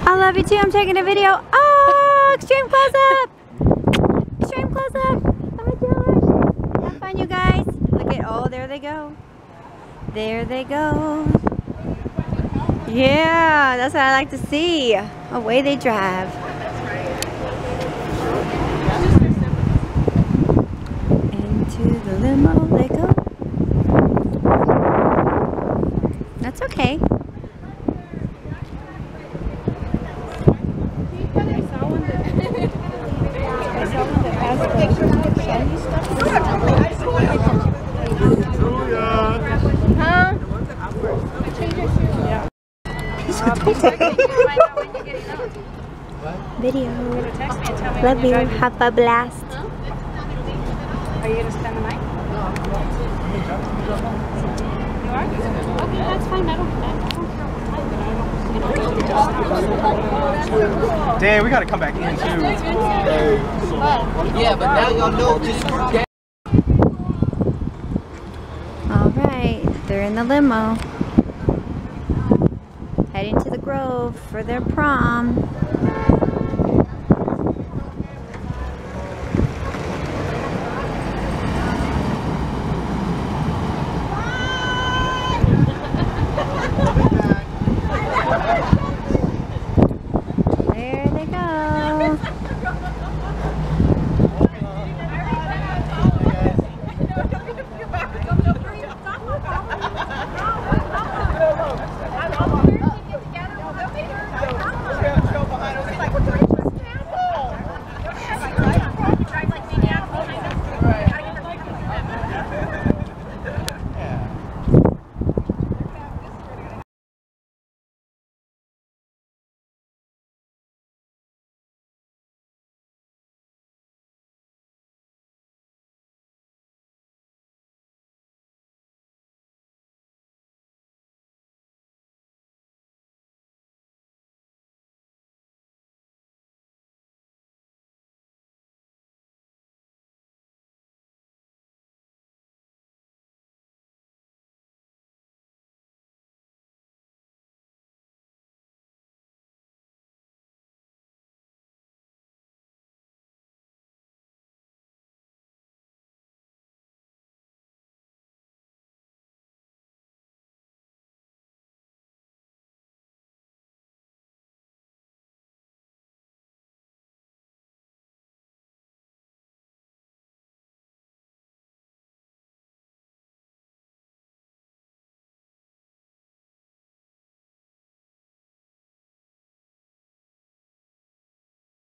I love you too. I'm taking a video. Oh, extreme close up. Extreme close up. Bye, George. Have fun, you guys. Look at, oh, there they go. There they go. Yeah, that's what I like to see. Away they drive. Into the limo they go. That's okay. Video. Love you. Have a blast. Are you going to spend the night? You are? Okay, that's fine. I don't care. Damn, we gotta come back in too. Yeah, but now y'all know this group. Alright, they're in the limo. Heading to the Grove for their prom.